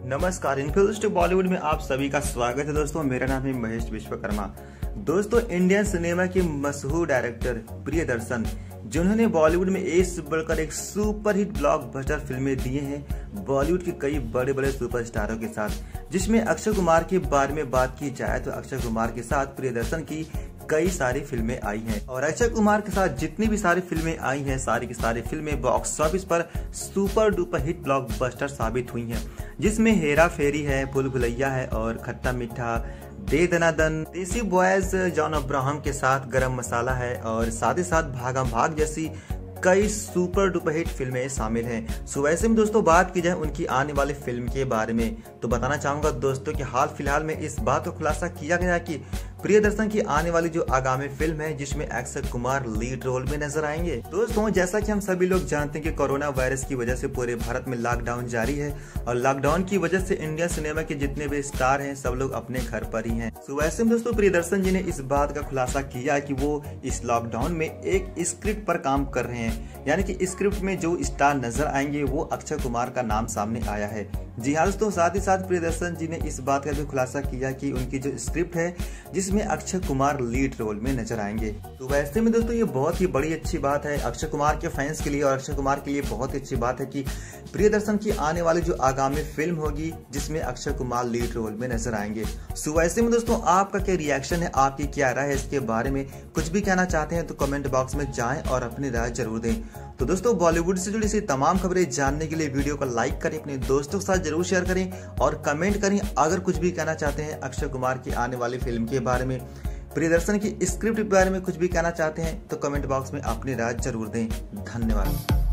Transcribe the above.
नमस्कार, इन्फोसिस्ट बॉलीवुड में आप सभी का स्वागत है। दोस्तों, मेरा नाम है महेश विश्वकर्मा। दोस्तों, इंडियन सिनेमा के मशहूर डायरेक्टर प्रियदर्शन, जिन्होंने बॉलीवुड में एक से बढ़कर एक सुपरहिट ब्लॉकबस्टर फिल्में दिए हैं बॉलीवुड के कई बड़े बड़े सुपरस्टारों के साथ, जिसमें अक्षय कुमार के बारे में बात की जाए तो अक्षय कुमार के साथ प्रियदर्शन की कई सारी फिल्में आई हैं और अक्षय कुमार के साथ जितनी भी सारी फिल्में आई हैं सारी की सारी फिल्में बॉक्स ऑफिस पर सुपर डुपर हिट ब्लॉकबस्टर साबित हुई हैं, जिसमें हेरा फेरी है, भूल भुलैया है और खट्टा मीठा, दे दनादन, देसी बॉयज जॉन अब्राहम के साथ गरम मसाला है और साथ ही साथ भागम भाग जैसी कई सुपर डुपर हिट फिल्में शामिल हैं। सो वैसे में दोस्तों बात की जाए उनकी आने वाली फिल्म के बारे में तो बताना चाहूंगा दोस्तों कि हाल फिलहाल में इस बात को खुलासा किया गया कि प्रियदर्शन की आने वाली जो आगामी फिल्म है जिसमें अक्षय कुमार लीड रोल में नजर आएंगे। दोस्तों, जैसा कि हम सभी लोग जानते हैं कि कोरोना वायरस की वजह से पूरे भारत में लॉकडाउन जारी है और लॉकडाउन की वजह से इंडियन सिनेमा के जितने भी स्टार हैं सब लोग अपने घर पर ही हैं। सो वैसे में दोस्तों प्रियदर्शन जी ने इस बात का खुलासा किया कि वो इस लॉकडाउन में एक स्क्रिप्ट पर काम कर रहे हैं, यानी कि स्क्रिप्ट में जो स्टार नजर आएंगे वो अक्षय कुमार का नाम सामने आया है। जी हाँ दोस्तों, साथ ही साथ प्रियदर्शन जी ने इस बात का भी खुलासा किया कि उनकी जो स्क्रिप्ट है जिसमें अक्षय कुमार लीड रोल में नजर आएंगे। तो वैसे में दोस्तों ये बहुत ही बड़ी अच्छी बात है अक्षय कुमार के फैंस के लिए और अक्षय कुमार के लिए बहुत अच्छी बात है कि प्रियदर्शन की आने वाली जो आगामी फिल्म होगी जिसमें अक्षय कुमार लीड रोल में नजर आएंगे। सो वैसे में दोस्तों आपका क्या रिएक्शन है, आपकी क्या राय है इसके बारे में, कुछ भी कहना चाहते हैं तो कमेंट बॉक्स में जाएं और अपनी राय जरूर दें। तो दोस्तों बॉलीवुड से जुड़ी इसी तमाम खबरें जानने के लिए वीडियो को लाइक करें, अपने दोस्तों के साथ जरूर शेयर करें और कमेंट करें। अगर कुछ भी कहना चाहते हैं अक्षय कुमार की आने वाली फिल्म के बारे में, प्रियदर्शन की स्क्रिप्ट के बारे में कुछ भी कहना चाहते हैं तो कमेंट बॉक्स में अपनी राय जरूर दें। धन्यवाद।